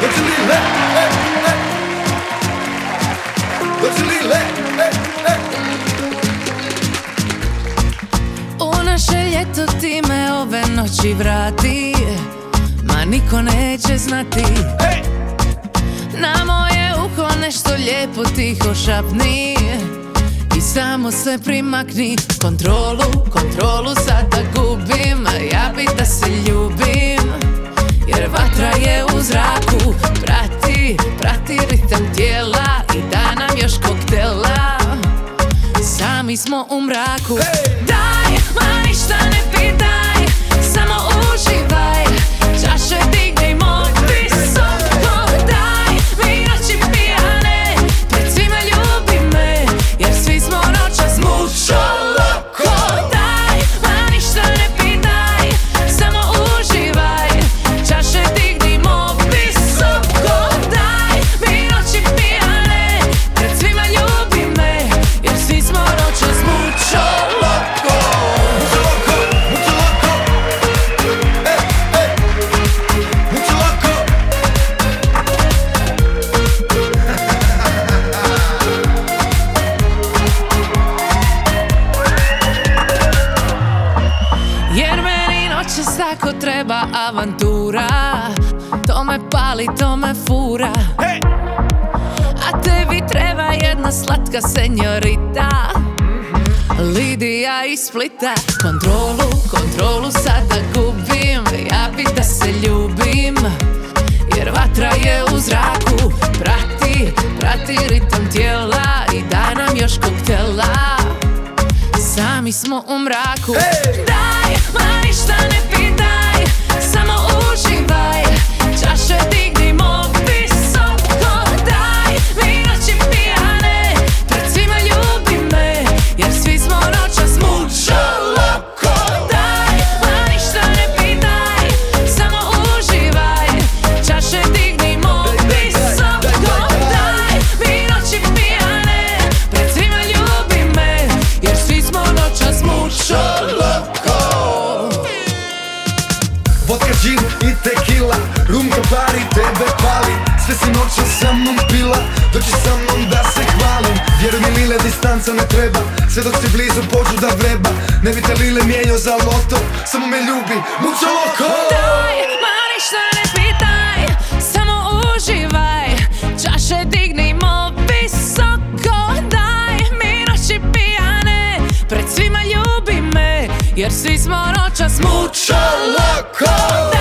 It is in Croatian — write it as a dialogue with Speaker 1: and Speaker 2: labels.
Speaker 1: U naše ljeto ti me ove noći vrati, ma niko neće znati. Na moje uho nešto lijepo tiho šapni i samo se primakni. Kontrolu sada gubim, ja bi da se ljubim, jer vatra je u zraku. Prati ritam tijela i da nam još koktela, sami smo u mraku. Daj, ma ništa ne pitaj, samo uživaj, čaše dignimo visoko. Daj mi noći pijane, pred svima ljubi me, jer svi smo noćas mucho loko. Daj, ma ništa ne pitaj, samo uživaj, čaše dignimo visoko. Daj mi noći pijane, pred svima ljubi me, jer svi smo noćas mucho loko. Jer meni noćas tako treba avantura, to me pali, to me fura. A tebi treba jedna slatka senjorita, Lidija iz Splita. Kontrolu sada gubim, ja bi da se ljubim, jer vatra je u zraku. Prati ritam tijela i daj nam još koktela, sami smo u mraku. Daj, ma ništa ne pitaj, samo uživaj, čaše dignimo visoko. Daj mi noći pijane, pred svima ljubi me, jer svi smo noćas mucho loko. Daj, ma ništa ne pitaj, samo uživaj, čaše dignimo visoko. Daj mi noći pijane, pred svima ljubi me, jer svi smo noćas mucho loko.
Speaker 2: Vodka, džin i tequila, rum pari, tebe pali, sve si noćas sa mnom pila, dođi sa mnom da se hvalim. Vjeruj mi lile, distanca ne treba, sve dok si blizu pođu da vreba. Ne bi te lile mijenjao za loto, samo me ljubi, mucho loko.
Speaker 1: Daj, ma ništa ne pitaj, samo uživaj, čaše dignimo visoko. Daj mi noći pijane, pred svima ljubi me, jer svi smo noćas mucho loko.